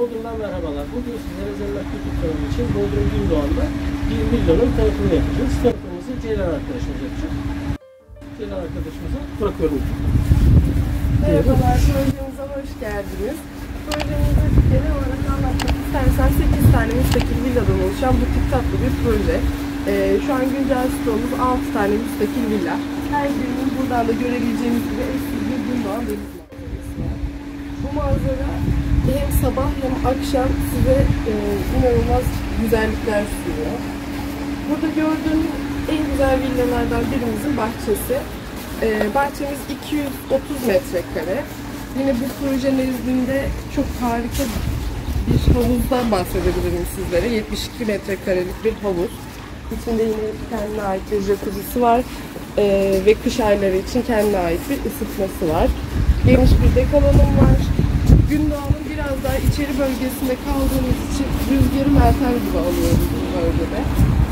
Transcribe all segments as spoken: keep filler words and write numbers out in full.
Bodrum'dan merhabalar. Bugün sizlere Zemlak YouTube kanalı için Bodrum Gündoğan'da bir villanın tanıtımını yapacağız. Tanıtımımızı Ceylan arkadaşımız yapacak. Ceylan arkadaşımıza bırakıyorum. Merhabalar, projemize hoş geldiniz. Projemizi genel olarak anlatmak istersen sekiz tane müstakil villadan oluşan butik tatlı bir proje. Ee, şu an güncel stoğumuz altı tane müstakil villa. Her birinin buradan da görebileceğiniz gibi eşsiz bir Gündoğan deniz manzarası var. Bu manzara hem sabah hem akşam size e, inanılmaz güzellikler sunuyor. Burada gördüğünüz en güzel villalardan birimizin bahçesi. Ee, bahçemiz iki yüz otuz metrekare. Yine bu proje nezdinde çok harika bir havuzdan bahsedebilirim sizlere. yetmiş iki metrekarelik bir havuz. İçinde yine kendine ait bir jacuzzi'si var ee, ve kış ayları için kendine ait bir ısıtması var. Geniş bir dek alanım var. Gündoğan'ın biraz daha içeri bölgesinde kaldığımız için rüzgarı meltem gibi alıyoruz bu bölgede.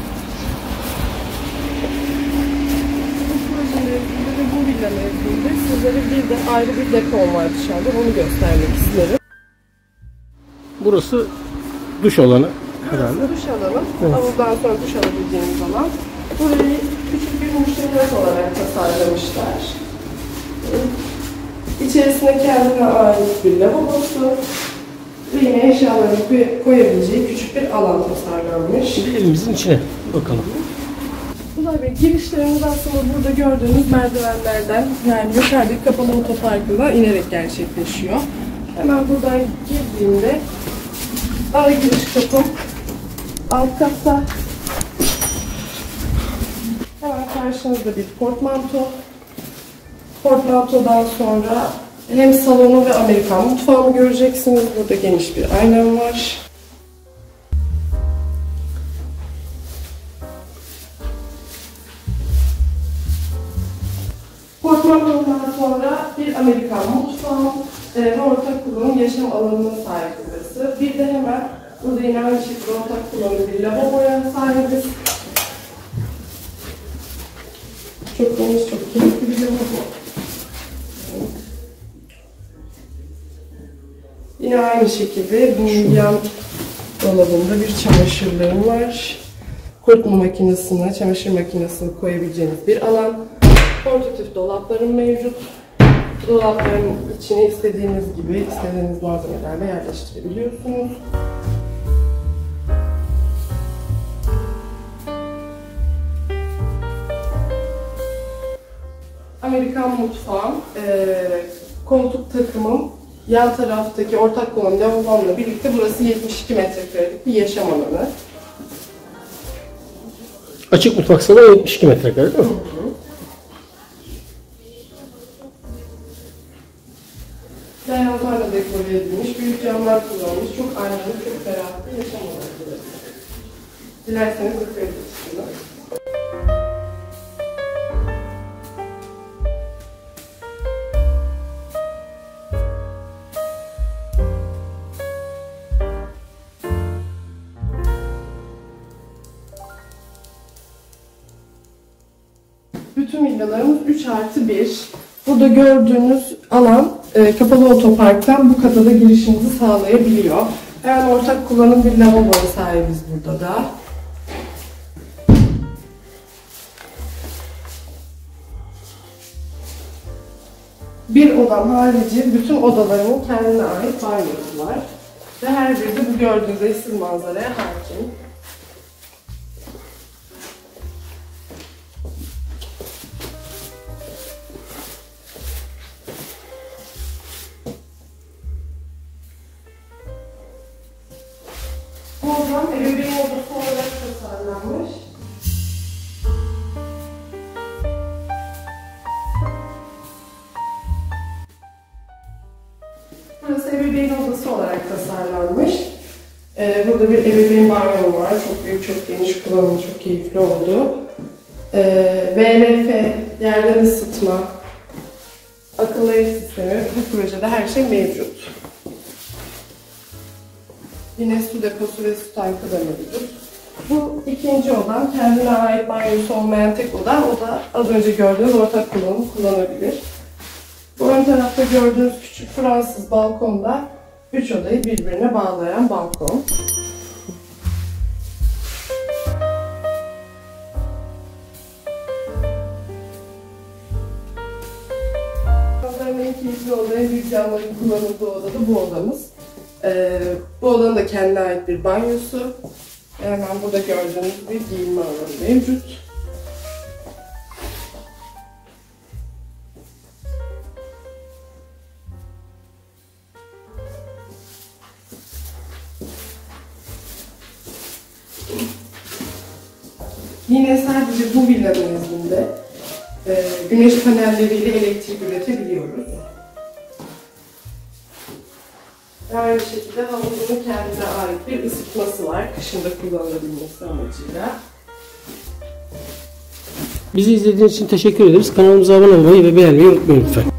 Ve bu villa mevzinde sizlere bir de ayrı bir dekor var dışarıda, onu göstermek isterim. Burası duş alanı herhalde. Burası duş alanı. Evet. Havuzdan sonra duş alabileceğiniz alan. Burayı küçük bir müştemilat olarak tasarlamışlar. İçerisinde kendine ait bir lavabosu ve yine eşyalarını koyabileceği küçük bir alan tasarlanmış. Şimdi elimizin içine bakalım. Uzay Bey, girişlerimiz aslında burada gördüğünüz merdivenlerden, yani yukarıdaki kapalı otoparkına inerek gerçekleşiyor. Hemen buradan girdiğimde ara giriş kapım alt katta. Hemen karşınızda bir portmanto. Portmantodan sonra hem salonu ve Amerikan mutfağımı göreceksiniz. Burada geniş bir aynam var. Portmantodan sonra bir Amerikan mutfağı ve ortak kullanım yaşam alanına sahip burası. Bir de hemen burada yine aynı şekilde ortak kullanım bir lavaboya sahibiz. Çok geniş, çok keyifli bir lavabo. Yine aynı şekilde bu yan dolabında bir çamaşırlarım var. Kurutma makinesine, çamaşır makinesine koyabileceğiniz bir alan. Portatif dolaplarım mevcut. Dolapların içine istediğiniz gibi, istediğiniz malzemelerle yerleştirebiliyorsunuz. Amerikan mutfağım, e, koltuk takımım, yan taraftaki ortak kullanım lavabomla birlikte burası yetmiş iki metrekarelik bir yaşam alanı. Açık mutfak salonu yetmiş iki metrekare değil mi? Hı hı. Beyazlarla dekore edilmiş, büyük camlar kullanılmış, çok aynalı, çok ferah bir yaşam alanı burası. Dilerseniz bakabilirsiniz. Bütün villalarımız üç artı bir. Burada gördüğünüz alan e, kapalı otoparktan bu kata da girişimizi sağlayabiliyor. Hemen ortak kullanım bir lavaboya sahibiz burada da. Bir odam harici bütün odalarımın kendine ait banyosu var. Ve her biri de bu gördüğünüz eşsiz manzaraya hakim. Bu odam ebeveyn odası olarak tasarlanmış. Burası ebeveyn odası olarak tasarlanmış. Ee, burada bir ebeveyn banyo var. Çok büyük, çok geniş, kullanımı çok keyifli oldu. Ee, V L F, yerden ısıtma, akıllı ev sistemi, bu projede her şey mevcut. Yine su deposu ve su tankı da mevcut. Bu ikinci odam, kendine ait banyosu olmayan tek oda. O da az önce gördüğünüz ortak kullanım kullanabilir. Bu ön tarafta gördüğünüz küçük Fransız balkonda Üç odayı birbirine bağlayan balkon. Pazarın en keyifli odaya büyük camların kullanıldığı odada bu odamız. Ee, bu odanın da kendine ait bir banyosu. Hemen burada gördüğünüz bir giyinme alanı mevcut. Yine sadece bu villanın izinde e, güneş panelleriyle elektrik üretebiliyoruz. Aynı şekilde havuzunun kendine ait bir ısıtması var. Kışında kullanılabilmesi amacıyla. Bizi izlediğiniz için teşekkür ederiz. Kanalımıza abone olmayı ve beğenmeyi unutmayın lütfen.